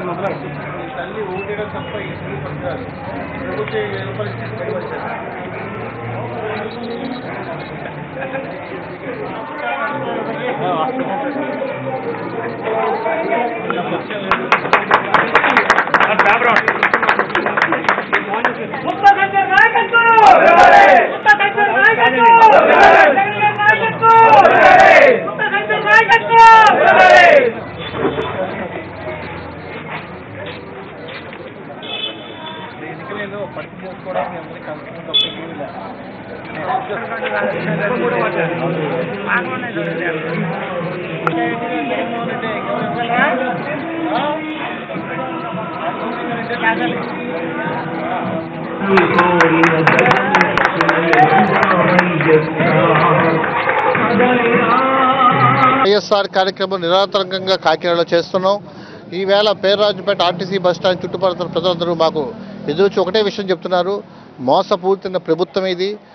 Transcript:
తల్లి ఊటడం తప్ప ఏమీ పడతారు ప్రభుత్వ 1000 రూపాయలు ఇచ్చి బయటపడతారు. బేసికలీ ఏదో పట్టు చేసుకోవడానికి అందరికీ కలుసుకుని తప్ప ఏమీ లేదు. వైఎస్ఆర్ కార్యక్రమం నిరంతరంగా కాకినాడలో చేస్తున్నాం. ఈవేళ పేర్రాజుపేట ఆర్టీసీ బస్టాండ్ చుట్టుపక్కల ప్రజలందరూ మాకు ఎదురొచ్చి ఒకటే విషయం చెప్తున్నారు, మోసపూరిత ప్రభుత్వం ఇది.